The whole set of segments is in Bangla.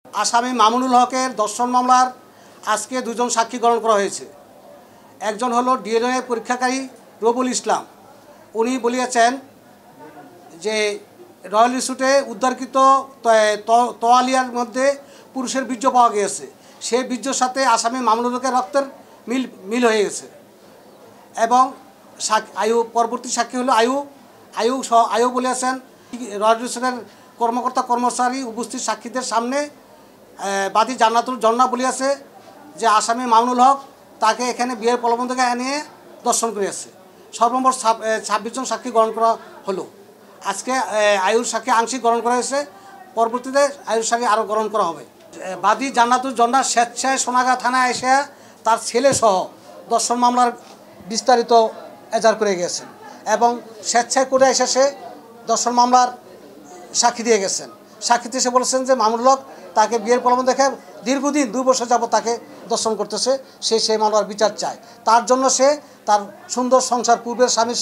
আসামি মামুনুল হকের ধর্ষণ মামলার আজকে দুজন সাক্ষী গ্রহণ করা হয়েছে। একজন হলো ডিএনএ পরীক্ষাকারী রবুল ইসলাম। উনি বলিয়েছেন যে রয়্যাল রিসোর্টে উদ্ধারকৃত তোয়ালিয়ার মধ্যে পুরুষের বীর্য পাওয়া গিয়েছে। সেই বীর্যের সাথে আসামি মামুনুল হকের রক্তের মিল হয়ে গেছে। এবং পরবর্তী সাক্ষী হলো আয়ু বলেছেন রয়্যাল রিসোর্টের কর্মকর্তা কর্মচারী উপস্থিত সাক্ষীদের সামনে বাদী জান্নাতুল জন্না বলিয়াছে যে আসামি মামুনুল হক তাকে এখানে বিয়ের প্রলোভন থেকে এনে দর্শন করিয়াছে। সর্বমোট 26 জন সাক্ষী গ্রহণ করা হলো। আজকে আয়ুর সাক্ষী আংশিক গ্রহণ করা হয়েছে, পরবর্তীতে আয়ুর সাক্ষী আরও গ্রহণ করা হবে। বাদী জান্নাতুল জন্না স্বেচ্ছায় সোনাগাঁ থানায় এসে তার ছেলেসহ দর্শন মামলার বিস্তারিত এজাহার করে গেছেন এবং স্বেচ্ছায় করে এসে সে দর্শন মামলার সাক্ষী দিয়ে গেছেন। সাক্ষীতে এসে বলেছেন যে মামুনুল হক তাকে বিয়ের প্রলোভন দেখে দীর্ঘদিন 2 বছর যাবত তাকে দর্শন করতেছে। সেই মামলার বিচার চায়। তার জন্য সে তার সুন্দর সংসার, পূর্বের স্বামীর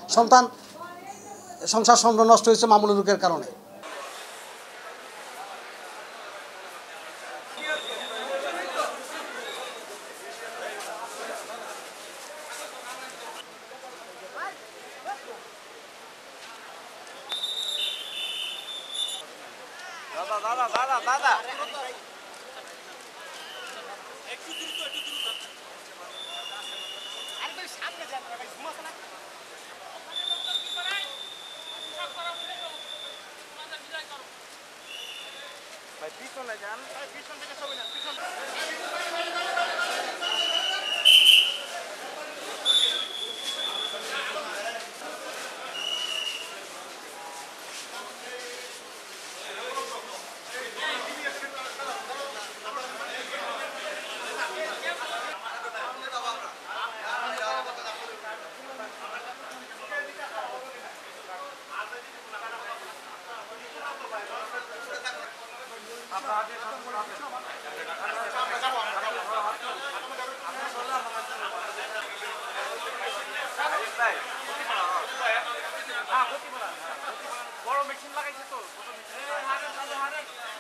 সংসার নষ্ট হয়েছে মামুনুল হকের কারণে। দাদা একটু দ্রুত আরে সামনে যান ভাই, সমস্যা না ভাই, পিছনে যান ভাই, পিছন থেকে ছবি না, পিছন বড় মেশিন লাগাইছে তো,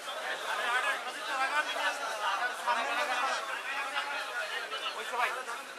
ভাই